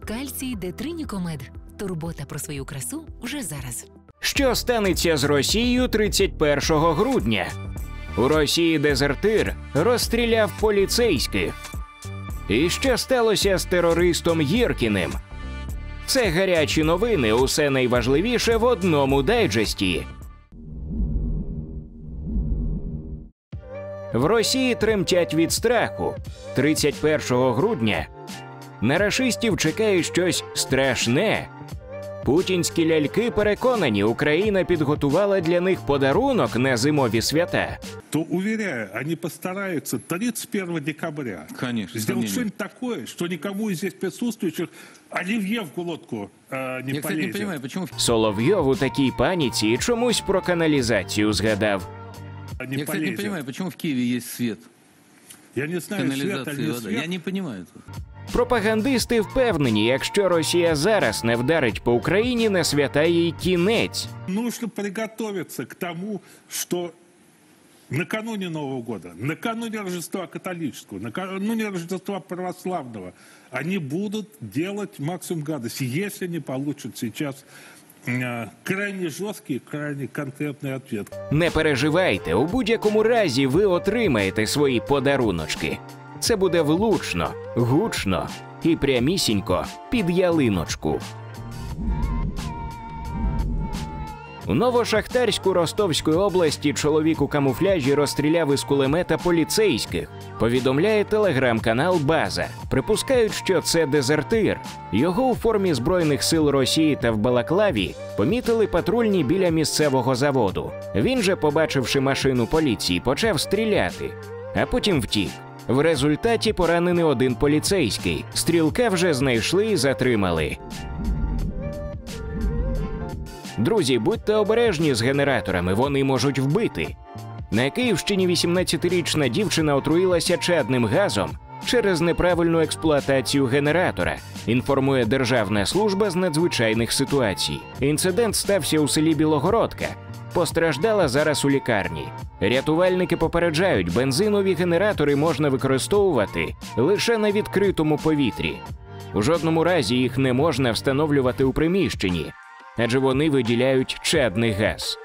Кальцій Детринікомед. Турбота про свою красу вже зараз. Що станеться з Росією 31 грудня? У Росії дезертир розстріляв поліцейських. І що сталося з терористом Гіркіним? Це гарячі новини, усе найважливіше в одному дайджесті. В Росії тремтять від страху. 31 грудня на рашистів чекає щось страшне. Путінські ляльки переконані, Україна підготувала для них подарунок на зимові свята. То, уверяю, они постараются 31 декабря сделать что-нибудь такое, что никому из здесь присутствующих оливье в глотку не полезет. Не понимаю, почему... Соловйов у такій паніці і чомусь про каналізацію згадав. Я, кстати, не понимаю, почему в Киеве есть свет? Я не знаю, свет или не свет. Я не понимаю. Пропагандисти впевнені, якщо Росія зараз не вдарить по Україні, на свята їй кінець. Нужно приготовиться к тому, что накануне Нового года, накануне Рождества католического, накануне Рождества православного, они будут делать максимум гадости, если не получат сейчас крайне жорсткий, крайне конкретний ответ. Не переживайте, у будь-якому разі ви отримаєте свої подаруночки. Це буде влучно, гучно і прямісінько під ялиночку. У Новошахтарську Ростовської області чоловік у камуфляжі розстріляв із кулемета поліцейських, повідомляє телеграм-канал «База». Припускають, що це дезертир. Його у формі Збройних сил Росії та в балаклаві помітили патрульні біля місцевого заводу. Він же, побачивши машину поліції, почав стріляти, а потім втік. В результаті поранений один поліцейський. Стрілка вже знайшли і затримали. Друзі, будьте обережні з генераторами, вони можуть вбити. На Київщині 18-річна дівчина отруїлася чадним газом через неправильну експлуатацію генератора, інформує Державна служба з надзвичайних ситуацій. Інцидент стався у селі Білогородка. Постраждала зараз у лікарні. Рятувальники попереджають, бензинові генератори можна використовувати лише на відкритому повітрі. У жодному разі їх не можна встановлювати у приміщенні, адже вони виділяють чадний газ.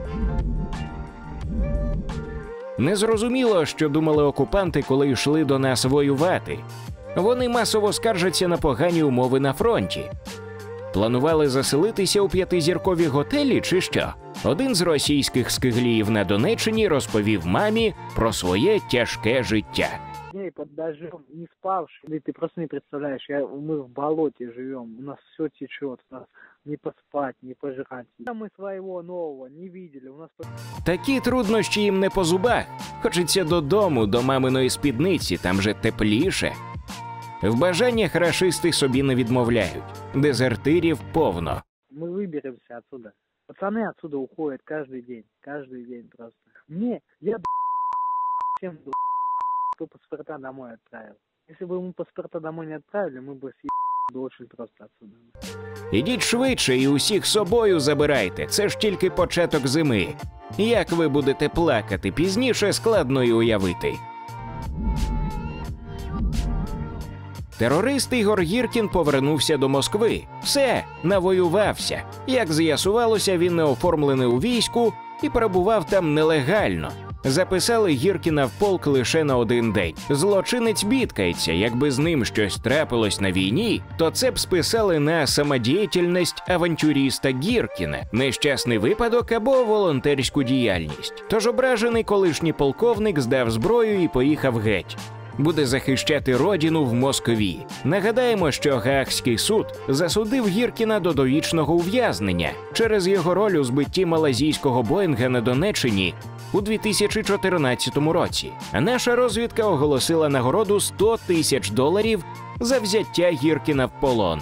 Незрозуміло, що думали окупанти, коли йшли до нас воювати. Вони масово скаржаться на погані умови на фронті. Планували заселитися у 5-зіркові готелі чи що? Один з російських скигліїв на Донеччині розповів мамі про своє тяжке життя. Дней под дождем, не спавший. Ты просто не представляешь, мы в болоте живем, у нас все течет, у нас не поспать, не пожрать. Мы своего нового не видели, у нас... Такі труднощі їм не по зубах. Хочеться додому, до маминої спідниці, там же тепліше. В бажаннях рашисти собі не відмовляють. Дезертирів повно. Мы выберемся отсюда. Пацаны отсюда уходят каждый день просто. Я всем кто паспорта домой отправил. Если бы ему паспорта домой не отправили, мы бы съебали очень просто отсюда. Ідіть швидше і усіх з собою забирайте, це ж тільки початок зими. Як ви будете плакати пізніше, складно й уявити. Терорист Ігор Гіркін повернувся до Москви. Все, навоювався. Як з'ясувалося, він не оформлений у війську і перебував там нелегально. Записали Гіркіна в полк лише на один день. Злочинець бідкається, якби з ним щось трапилось на війні, то це б списали на самодіяльність авантюріста Гіркіна, нещасний випадок або волонтерську діяльність. Тож ображений колишній полковник здав зброю і поїхав геть. Буде захищати родину в Москві. Нагадаємо, що Гаазький суд засудив Гіркіна до довічного ув'язнення через його роль у збитті малайзійського Боїнга на Донеччині у 2014 році. А наша розвідка оголосила нагороду $100 тисяч за взяття Гіркіна в полон.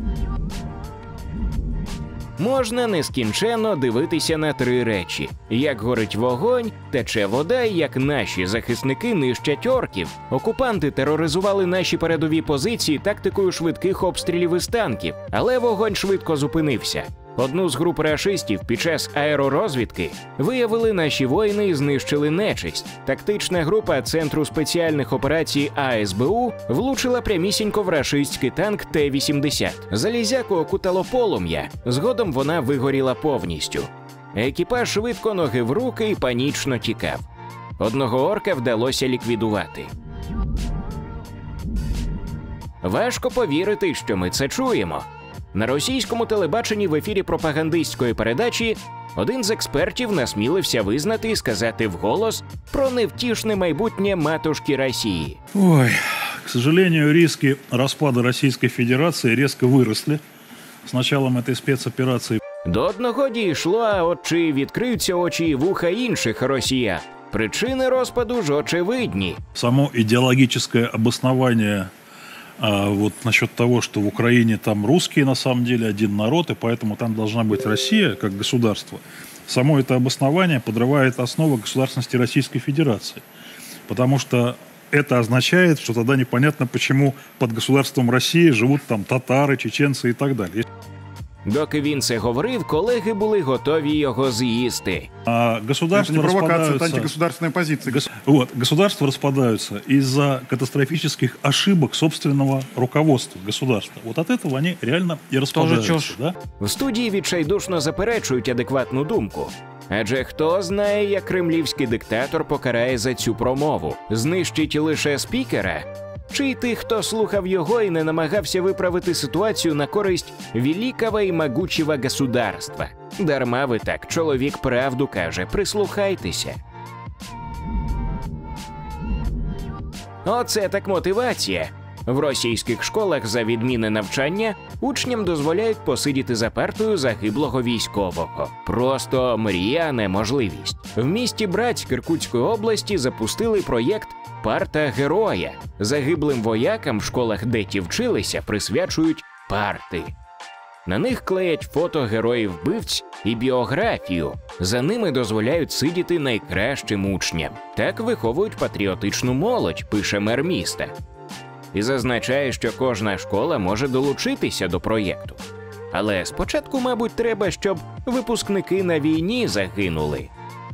Можна нескінченно дивитися на три речі. Як горить вогонь, тече вода і як наші захисники нищать орків. Окупанти тероризували наші передові позиції тактикою швидких обстрілів із танків, але вогонь швидко зупинився. Одну з груп рашистів під час аеророзвідки виявили наші воїни і знищили нечисть. Тактична група Центру спеціальних операцій АСБУ влучила прямісінько в рашистський танк Т-80. Залізяку окутало полум'я, згодом вона вигоріла повністю. Екіпаж швидко ноги в руки і панічно тікав. Одного орка вдалося ліквідувати. Важко повірити, що ми це чуємо. На російському телебаченні в ефірі пропагандистської передачі один з експертів насмілився визнати і сказати вголос про невтішне майбутнє матушки Росії. Ой, к сожалению, риски распада Российской Федерации резко выросли с началом этой спецоперации. До одного дійшло, а от чи відкриються очі і вуха інших росіян? Причини розпаду ж очевидні. Само идеологическое обоснование вот насчет того, что в Украине там русские на самом деле один народ, и поэтому там должна быть Россия как государство. Само это обоснование подрывает основы государственности Российской Федерации. Потому что это означает, что тогда непонятно, почему под государством России живут там татары, чеченцы и так далее. Доки він це говорив, колеги були готові його з'їсти. Государство это не провокация, распадаются... это антигосударственная позиция. Государства распадаются из-за катастрофических ошибок собственного руководства государства. Вот от этого они реально и распадаются. Да? В студії відчайдушно заперечують адекватну думку. Адже хто знає, як кремлівський диктатор покарає за цю промову? Знищить лише спікера? Чи й тих, хто слухав його і не намагався виправити ситуацію на користь великого і могучого государства? Дарма ви так, чоловік правду каже, прислухайтеся. Оце так мотивація. В російських школах за відмінне навчання учням дозволяють посидіти за партою загиблого військового. Просто мрія, а не можливість. В місті Братськ Іркутської області запустили проєкт «Парта героя». Загиблим воякам в школах, де ті вчилися, присвячують парти. На них клеять фото героїв-вбивць і біографію. За ними дозволяють сидіти найкращим учням. Так виховують патріотичну молодь, пише мер міста. І зазначає, що кожна школа може долучитися до проєкту. Але спочатку, мабуть, треба, щоб випускники на війні загинули.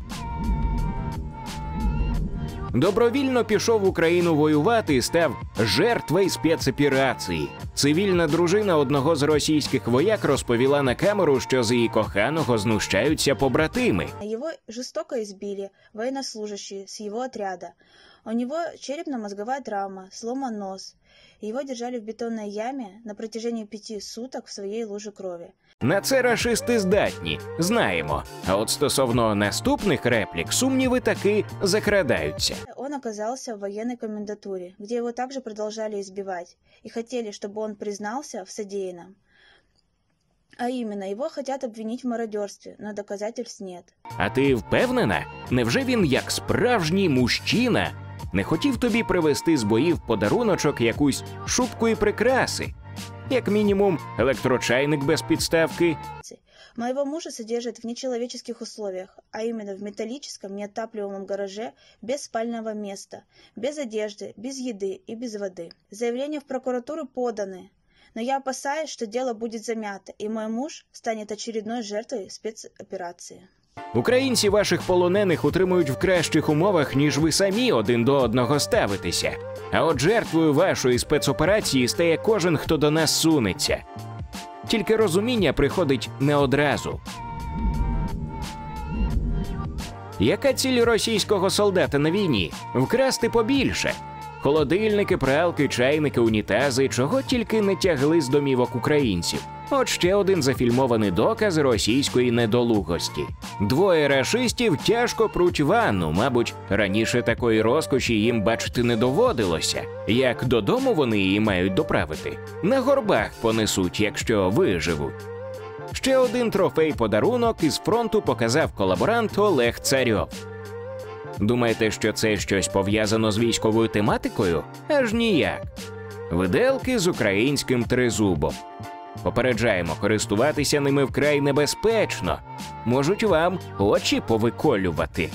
Добровільно пішов в Україну воювати і став жертвою спецоперації. Цивільна дружина одного з російських вояк розповіла на камеру, що з її коханого знущаються побратими. Його жорстоко избили военнослужащие з його отряда. У него черепно-мозговая травма, сломан нос. Его держали в бетонной яме на протяжении 5 суток в своей луже крови. На це рашисти здатні, знаємо. А от стосовно наступних реплік сумніви таки закрадаються. Он оказался в военной комендатуре, где его также продолжали избивать и хотели, чтобы он признался в содеянном. А именно, его хотят обвинить в мародерстве, но доказательств нет. А ти впевнена? Невже він, як справжній мужчина, не хотів тобі привезти з боїв подаруночок якусь шубку і прикраси? Як мінімум, електрочайник без підставки. Моего мужа содержат в нечеловеческих условиях, а именно в металлическом неотапливаемом гараже без спального места, без одежды, без еды и без воды. Заявления в прокуратуру поданы, но я опасаюсь, что дело будет замято, и мой муж станет очередной жертвой спецоперации. Українці ваших полонених утримують в кращих умовах, ніж ви самі один до одного ставитеся. А от жертвою вашої спецоперації стає кожен, хто до нас сунеться. Тільки розуміння приходить не одразу. Яка ціль російського солдата на війні? Вкрасти побільше. Холодильники, пралки, чайники, унітази, чого тільки не тягли з домівок українців. От ще один зафільмований доказ російської недолугості. Двоє рашистів тяжко пруть ванну, мабуть, раніше такої розкоші їм бачити не доводилося. Як додому вони її мають доправити? На горбах понесуть, якщо виживуть. Ще один трофей-подарунок із фронту показав колаборант Олег Царьов. Думаєте, що це щось пов'язано з військовою тематикою? Аж ніяк. Виделки з українським тризубом. Попереджаємо, користуватися ними вкрай небезпечно. Можуть вам очі повиколювати.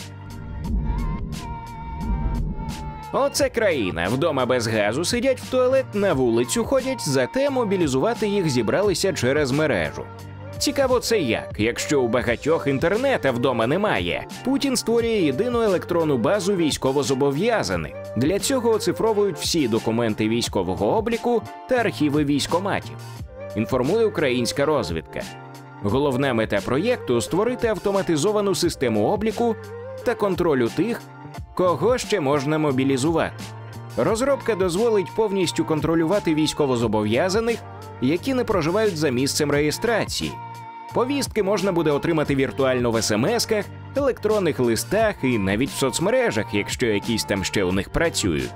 Оце країна. Вдома без газу сидять в туалет, на вулицю ходять, зате мобілізувати їх зібралися через мережу. Цікаво це як, якщо у багатьох інтернета вдома немає. Путін створює єдину електронну базу військовозобов'язаних. Для цього оцифровують всі документи військового обліку та архіви військкоматів. Інформує українська розвідка. Головна мета проєкту – створити автоматизовану систему обліку та контролю тих, кого ще можна мобілізувати. Розробка дозволить повністю контролювати військовозобов'язаних, які не проживають за місцем реєстрації. Повістки можна буде отримати віртуально в смс-ках, електронних листах і навіть в соцмережах, якщо якісь там ще у них працюють.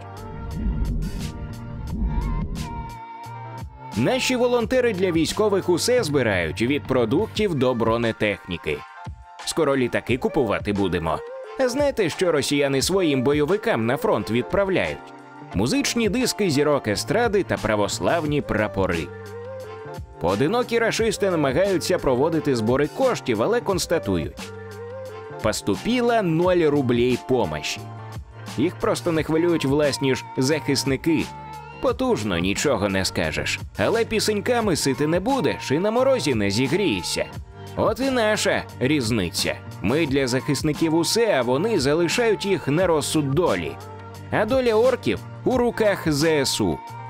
Наші волонтери для військових усе збирають, від продуктів до бронетехніки. Скоро літаки купувати будемо. А знаєте, що росіяни своїм бойовикам на фронт відправляють? Музичні диски зірок естради та православні прапори. Поодинокі рашисти намагаються проводити збори коштів, але констатують: поступило 0 рублей помощі. Їх просто не хвилюють власні ж захисники. Потужно, нічого не скажеш. Але пісеньками сити не будеш і на морозі не зігрієшся. От і наша різниця. Ми для захисників усе, а вони залишають їх на розсуд долі. А доля орків у руках ЗСУ.